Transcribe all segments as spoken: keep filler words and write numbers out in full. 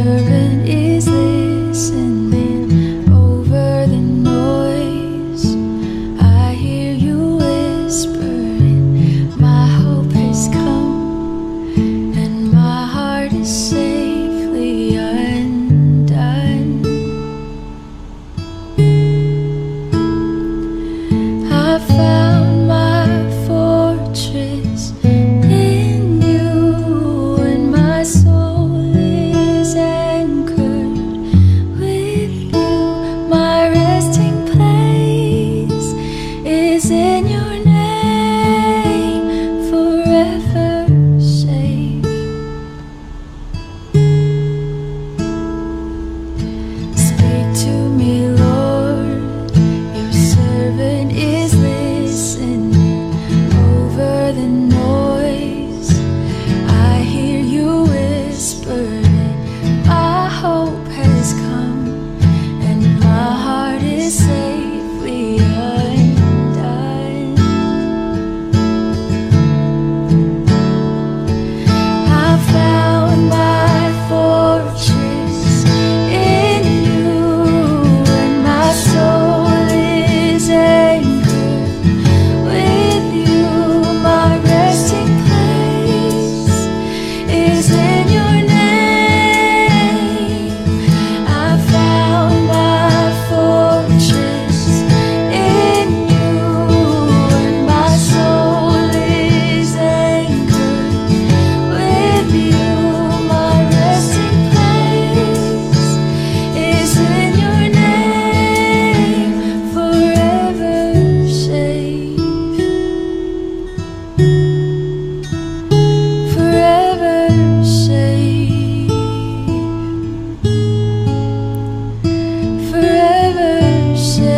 servant is listening over the noise. I hear you whispering, my hope has come, and my heart is safely undone. I found my fortress in you, and my soul is anchored with you. My resting place is in your name, forever safe. Speak to me, Lord, your servant is listening over the noise. I hear you whispering, my hope has come, and my heart is safely undone. I found my fortress in you, and my soul is anchored with you. My resting place is in your name. I found my fortress in you, and my soul is anchored with you. My resting place is in your name, forever safe, forever safe, forever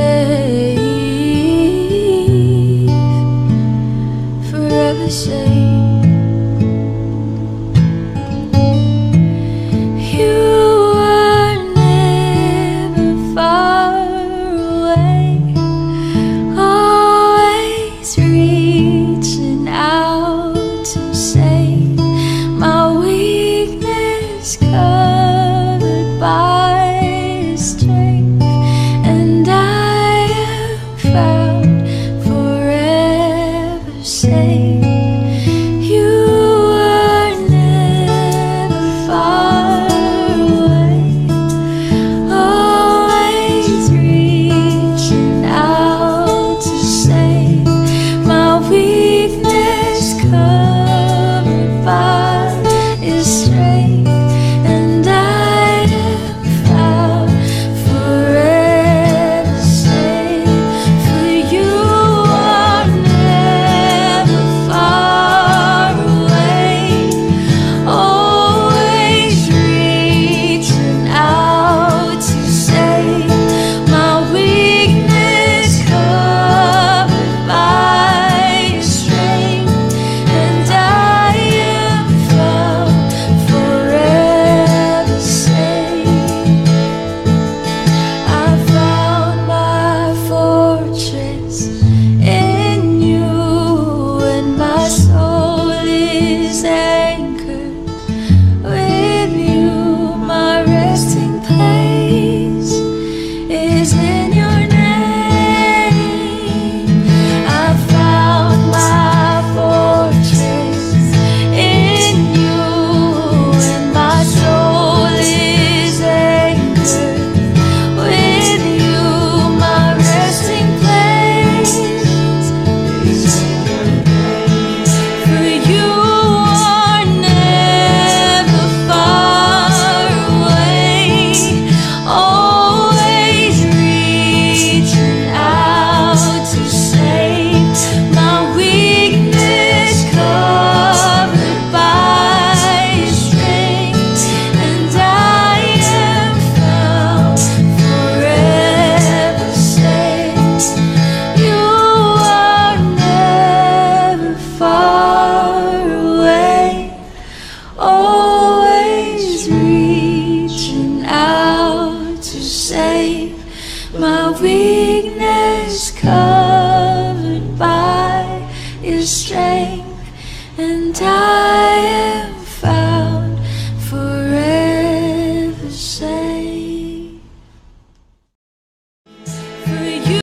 safe, forever safe.